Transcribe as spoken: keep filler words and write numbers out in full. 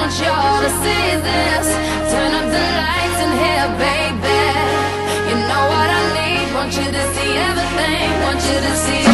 want y'all to see this. Turn up the lights in here, baby. You know what I need. Want you to see everything. Want you to see